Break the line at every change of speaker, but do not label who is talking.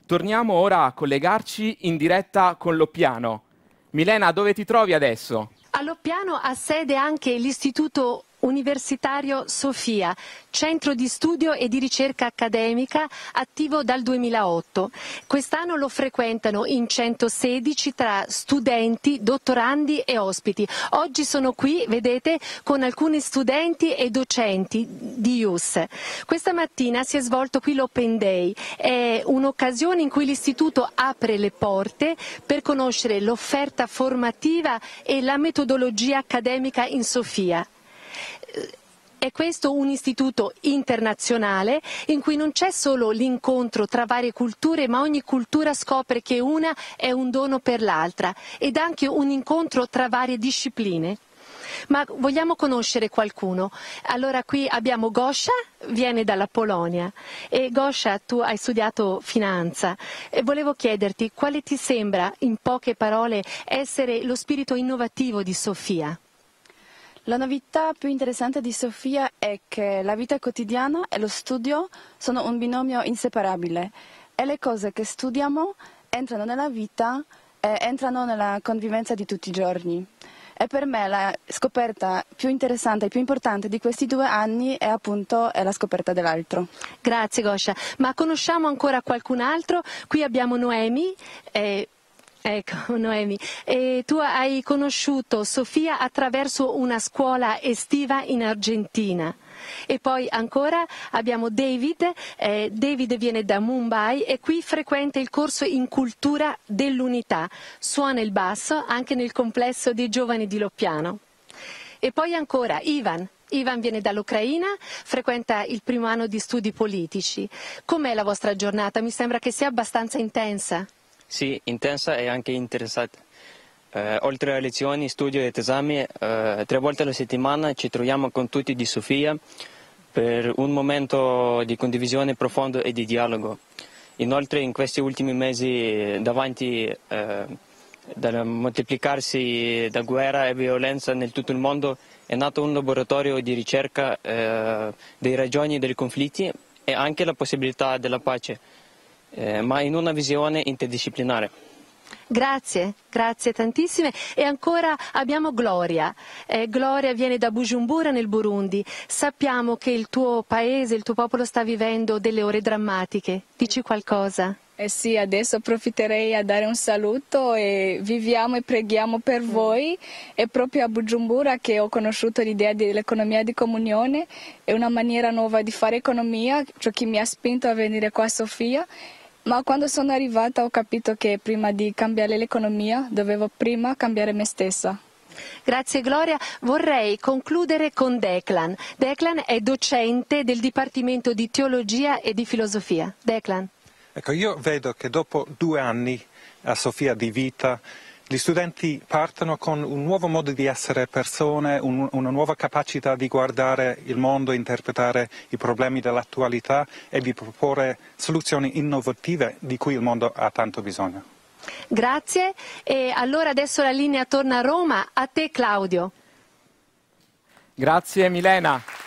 Torniamo ora a collegarci in diretta con Loppiano. Milena, dove ti trovi adesso?
A Loppiano ha sede anche l'Istituto Universitario Sofia, centro di studio e di ricerca accademica attivo dal 2008. Quest'anno lo frequentano in 116 tra studenti, dottorandi e ospiti. Oggi sono qui, vedete, con alcuni studenti e docenti di IUS. Questa mattina si è svolto qui l'Open Day, è un'occasione in cui l'istituto apre le porte per conoscere l'offerta formativa e la metodologia accademica in Sofia. È questo un istituto internazionale in cui non c'è solo l'incontro tra varie culture, ma ogni cultura scopre che una è un dono per l'altra ed anche un incontro tra varie discipline. Ma vogliamo conoscere qualcuno? Allora qui abbiamo Gosia, viene dalla Polonia. E Gosia, tu hai studiato finanza e volevo chiederti quale ti sembra, in poche parole, essere lo spirito innovativo di Sofia?
La novità più interessante di Sofia è che la vita quotidiana e lo studio sono un binomio inseparabile e le cose che studiamo entrano nella vita e entrano nella convivenza di tutti i giorni. E per me la scoperta più interessante e più importante di questi 2 anni è appunto la scoperta dell'altro.
Grazie Gosia, ma conosciamo ancora qualcun altro? Qui abbiamo Noemi. Ecco, Noemi, tu hai conosciuto Sofia attraverso una scuola estiva in Argentina. E poi ancora abbiamo David, David viene da Mumbai e qui frequenta il corso in cultura dell'unità, suona il basso anche nel complesso dei giovani di Loppiano. E poi ancora Ivan viene dall'Ucraina, frequenta il primo anno di studi politici. Com'è la vostra giornata? Mi sembra che sia abbastanza intensa.
Sì, intensa e anche interessante. Oltre alle lezioni, studio ed esami, 3 volte alla settimana ci troviamo con tutti di Sofia per un momento di condivisione profondo e di dialogo. Inoltre in questi ultimi mesi, davanti dal moltiplicarsi da guerra e violenza nel tutto il mondo, è nato un laboratorio di ricerca delle ragioni dei conflitti e anche la possibilità della pace, ma in una visione interdisciplinare.
Grazie, grazie tantissime. E ancora abbiamo Gloria. Gloria viene da Bujumbura nel Burundi. Sappiamo che il tuo paese, il tuo popolo sta vivendo delle ore drammatiche. Dici qualcosa?
Sì, adesso approfitterei a dare un saluto e viviamo e preghiamo per voi. È proprio a Bujumbura che ho conosciuto l'idea dell'economia di comunione, è una maniera nuova di fare economia, ciò che mi ha spinto a venire qua a Sofia. Ma quando sono arrivata ho capito che prima di cambiare l'economia dovevo prima cambiare me stessa.
Grazie Gloria. Vorrei concludere con Declan. Declan è docente del Dipartimento di Teologia e di Filosofia. Declan.
Ecco, io vedo che dopo 2 anni a Sofia di vita gli studenti partono con un nuovo modo di essere persone, una nuova capacità di guardare il mondo, interpretare i problemi dell'attualità e di proporre soluzioni innovative di cui il mondo ha tanto bisogno.
Grazie. E allora adesso la linea torna a Roma. A te Claudio.
Grazie Milena.